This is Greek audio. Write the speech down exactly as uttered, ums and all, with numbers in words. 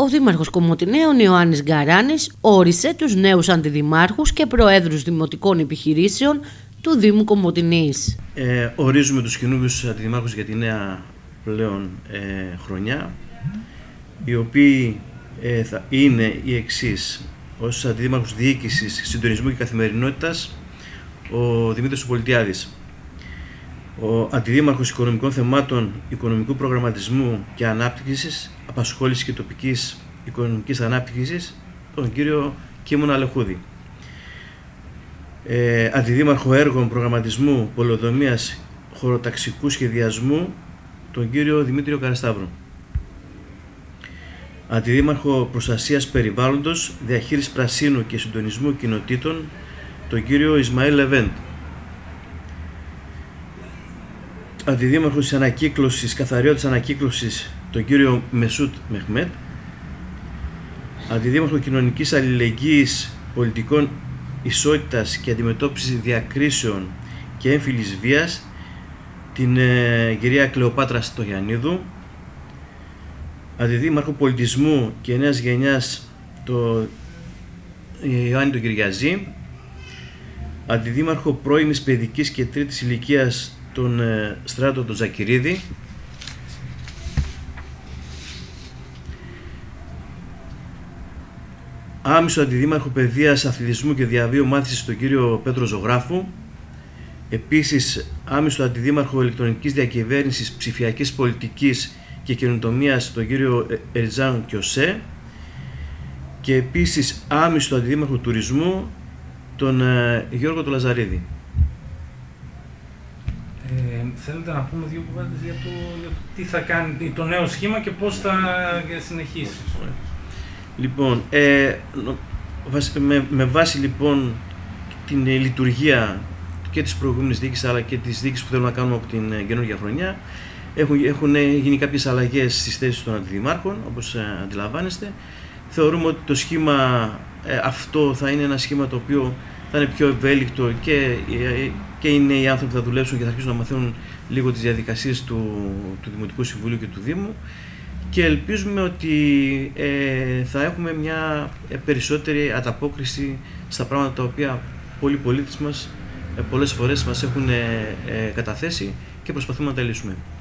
Ο Δήμαρχος Κομοτηναίων Ιωάννης Γκαράνης όρισε τους νέους αντιδημάρχους και προέδρους δημοτικών επιχειρήσεων του Δήμου Κομοτηνής. Ε, ορίζουμε τους καινούριους αντιδημάρχους για τη νέα πλέον ε, χρονιά, οι οποίοι ε, θα είναι οι εξής. Ως αντιδήμαρχος διοίκησης, συντονισμού και καθημερινότητας, ο Δημήτρης Πολιτιάδης. Ο αντιδήμαρχος οικονομικών θεμάτων, οικονομικού προγραμματισμού και ανάπτυξης, απασχόλησης και τοπικής οικονομικής ανάπτυξης, τον κύριο Κίμωνα Λεχούδη. Ε, αντιδήμαρχο έργων προγραμματισμού, πολεοδομίας, χωροταξικού σχεδιασμού, τον κύριο Δημήτριο Καρασταύρου. Αντιδήμαρχο προστασίας περιβάλλοντος, διαχείρισης πρασίνου και συντονισμού κοινοτήτων, τον κύριο Ισμαήλ Λεβέντ. Αντιδήμαρχος της ανακύκλωσης, καθαριότητας ανακύκλωσης, τον κύριο Μεσούτ Μεχμέτ. Αντιδήμαρχο κοινωνικής αλληλεγγύης, πολιτικών ισότητας και αντιμετώπισης διακρίσεων και έμφυλης βίας, την ε, κυρία Κλεοπάτρα Στογιαννίδου. Αντιδήμαρχο πολιτισμού και νέας γενιάς, το Ιωάννη τον Κυριαζή. Αντιδήμαρχο πρώιμης παιδικής και τρίτης ηλικίας, τον ε, Στράτο τον Ζακυρίδη. Άμεσο αντιδήμαρχο παιδείας, αθλητισμού και διαβίου μάθησης, τον κύριο Πέτρο Ζωγράφου. Επίσης άμεσο αντιδήμαρχο ηλεκτρονικής διακυβέρνησης, ψηφιακής πολιτικής και καινοτομίας, τον κύριο Ερτζάν Κιωσέ. Και επίσης άμεσο αντιδήμαρχο τουρισμού, τον ε, Γιώργο τον Λαζαρίδη. Ε, θέλετε να πούμε δύο κουβέντες για το, για το τι θα κάνει το νέο σχήμα και πώς θα συνεχίσει? Λοιπόν, ε, με, με βάση λοιπόν την λειτουργία και της προηγούμενης διοίκησης αλλά και της διοίκησης που θέλουμε να κάνουμε από την καινούργια χρονιά, έχουν, έχουν γίνει κάποιες αλλαγές στις θέσεις των αντιδημάρχων, όπως ε, αντιλαμβάνεστε. Θεωρούμε ότι το σχήμα ε, αυτό θα είναι ένα σχήμα το οποίο θα είναι πιο ευέλικτο και, και οι νέοι άνθρωποι θα δουλέψουν και θα αρχίσουν να μαθαίνουν λίγο τις διαδικασίες του, του Δημοτικού Συμβουλίου και του Δήμου, και ελπίζουμε ότι ε, θα έχουμε μια περισσότερη ανταπόκριση στα πράγματα τα οποία πολλοί πολίτες μας ε, πολλές φορές μας έχουν ε, ε, καταθέσει και προσπαθούμε να τα λύσουμε.